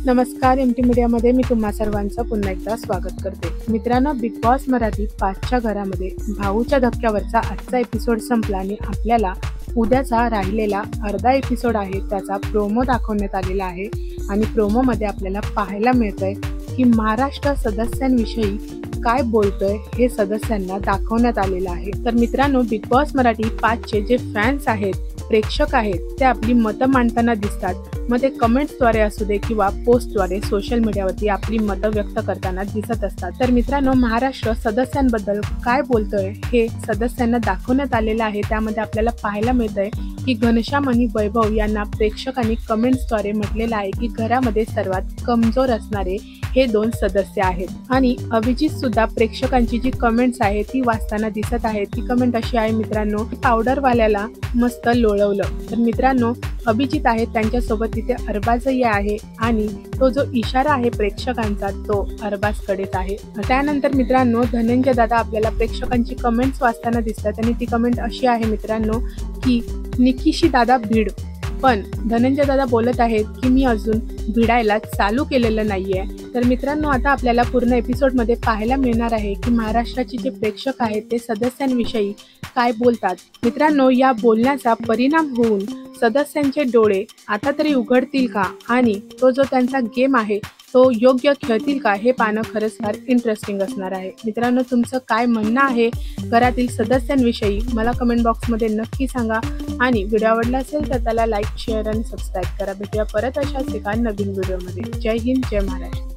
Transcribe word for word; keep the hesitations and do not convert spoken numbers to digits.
नमस्कार, M T मीडियामध्ये मी तुम्हा सर्वांचं पुन्हा एकदा स्वागत करते. मित्रांनो, बिग बॉस मराठी पाचच्या घरामध्ये भाऊच्या धक्क्यावरचा आजचा एपिसोड संपला आणि आपल्याला उद्याचा राहिलेला अर्धा एपिसोड आहे त्याचा प्रोमो दाखवण्यात आलेला आहे. आणि प्रोमोमध्ये आपल्याला पाहायला मिळतंय की महाराष्ट्र सदस्यांविषयी काय बोलतोय हे सदस्यांना दाखवण्यात आलेलं आहे. तर मित्रांनो, बिग बॉस मराठी पाचचे जे फॅन्स आहेत, प्रेक्षक आहेत, ते आपली मतं मांडताना दिसतात. मग ते कमेंट्सद्वारे असू दे किंवा पोस्टद्वारे सोशल मीडियावरती आपली मतं व्यक्त करताना दिसत असतात. तर मित्रांनो, महाराष्ट्र सदस्यांबद्दल काय बोलतोय हे सदस्यांना दाखवण्यात आलेलं आहे. त्यामध्ये आपल्याला पाहायला मिळतंय की घनश्याम आणि वैभव यांना प्रेक्षकांनी कमेंट्सद्वारे म्हटलेलं आहे की घरामध्ये सर्वात कमजोर असणारे हे दोन सदस्य आहेत. आणि अभिजित सुद्धा प्रेक्षकांची जी कमेंट्स आहे ती वाचताना दिसत आहे. ती कमेंट अशी आहे मित्रांनो, पावडरवाल्याला मस्त लोळवलं. तर मित्रांनो, अभिजित आहे त्यांच्यासोबत तिथे अरबाजही आहे आणि तो जो इशारा आहे प्रेक्षकांचा तो अरबाजकडेच आहे. त्यानंतर मित्रांनो, धनंजय दादा आपल्याला प्रेक्षकांची कमेंट्स वाचताना दिसतात आणि ती कमेंट अशी आहे मित्रांनो की निकीशी दादा भीड. पण धनंजय दादा बोलत आहेत की मी अजून भिडायला चालू केलेलं नाहीये. तर मित्रांनो, आता आपल्याला पूर्ण एपिसोडमध्ये पाहायला मिळणार आहे की महाराष्ट्राचे जे प्रेक्षक आहेत ते सदस्यांविषयी काय बोलतात. मित्रांनो, या बोलण्याचा परिणाम होऊन सदस्यांचे डोळे आता तरी उघडतील का आणि तो जो त्यांचा गेम आहे तो योग्य खेळतील का हे पाहणं खरंच फार इंटरेस्टिंग असणार आहे. मित्रांनो, तुमचं काय म्हणणं आहे घरातील सदस्यांविषयी मला कमेंट बॉक्समध्ये नक्की सांगा. आणि व्हिडिओ आवडला असेल तर त्याला लाईक, शेअर आणि सबस्क्राईब करा. भेटूया परत अशाच एका नवीन व्हिडिओमध्ये. जय हिंद, जय महाराष्ट्र.